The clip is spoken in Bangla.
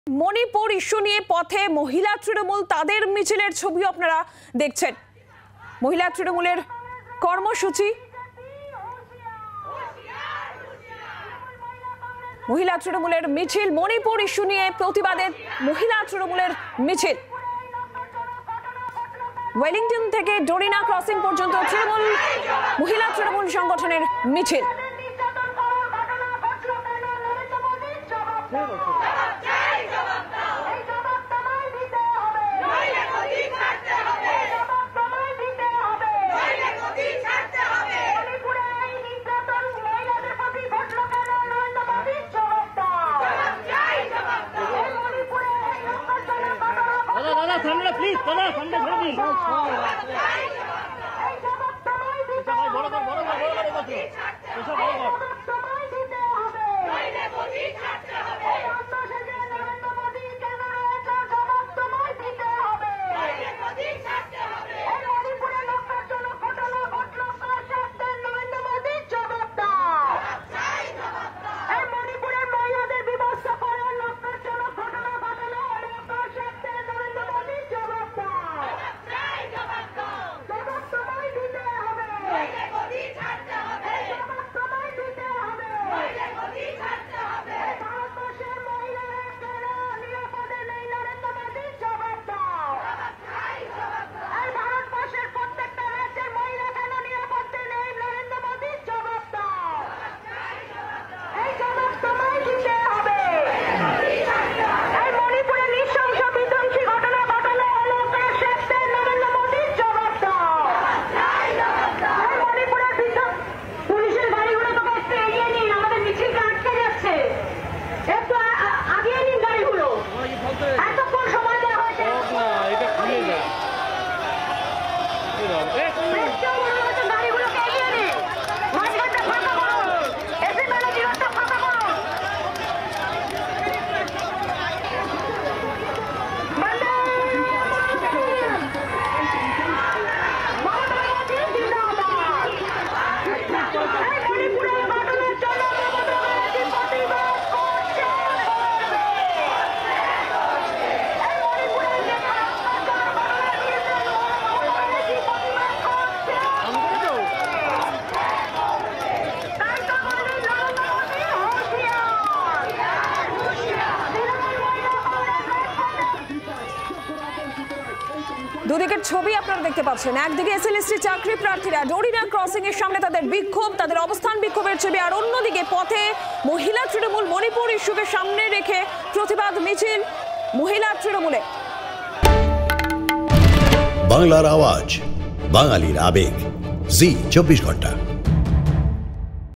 মণিপুর ইস্যু নিয়ে পথে মহিলা তৃণমূল তাদের মিছিলের ছবি আপনারা দেখছেন। মহিলা তৃণমূলের কর্মসূচি, মহিলা তৃণমূলের মিছিল, মণিপুর ইস্যু নিয়ে প্রতিবাদে মহিলা তৃণমূলের মিছিল। ওয়েলিংটন থেকে ডোরিনা ক্রসিং পর্যন্ত মহিলা তৃণমূল সংগঠনের মিছিল। দুদিকের ছবি আপনারা দেখতে পাচ্ছেন। একদিকে এসএলএসটি চাকরি প্রার্থীরা ডোরিনা ক্রসিং এর সামনে তাদের বিক্ষোভ, তাদের অবস্থান বিক্ষোভের ছবি, আর অন্যদিকে পথে মহিলা তৃণমূল মণিপুর ইস্যুকে সামনে রেখে প্রতিবাদ মিছিল মহিলা তৃণমূলে। বাংলার আওয়াজ, বাঙালির আবেগ, জি 24 ঘন্টা।